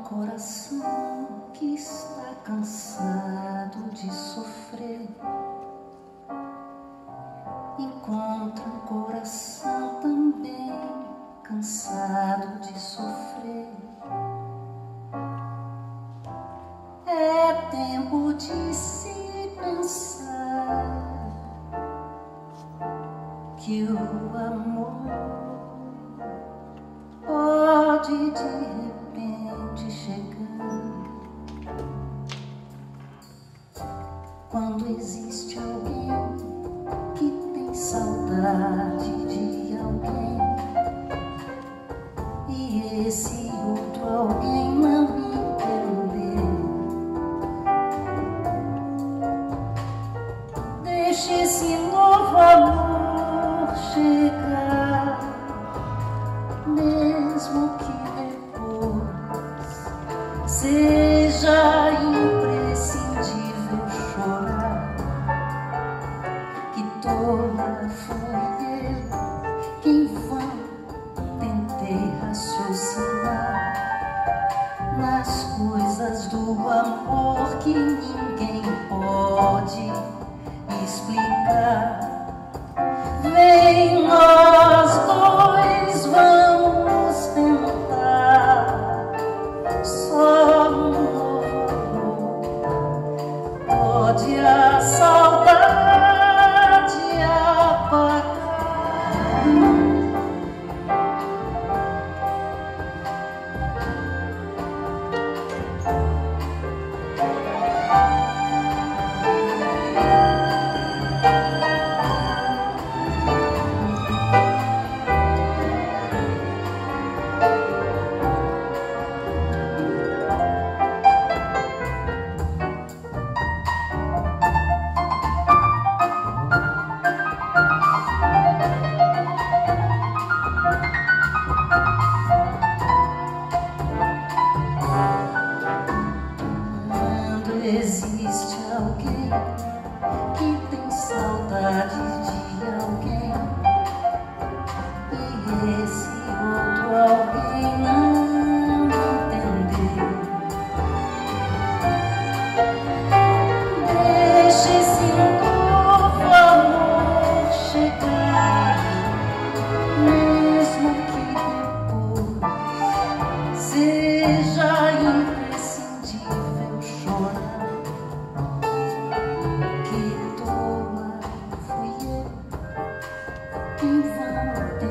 coração que está cansado de sofrer. Encontra um coração também cansado de sofrer. É tempo de se pensar que o amor pode de repente chegar. Quando existe alguém que tem saudade de alguém e esse outro alguém não entender, deixe esse novo amor chegar, mesmo que depois seja imprescindível chorar. Que tola foi eu que em vão tentei raciocinar nas coisas do amor que ninguém pode explicar. Vem, nós dois vamos tentar só um novo amor. Pode a saudade apagar. Existe alguém que tem saudade de alguém e esse outro alguém não entendeu. Deixe esse novo amor chegar, mesmo que depois seja imprescindível chorar. Que tola fui eu, em vão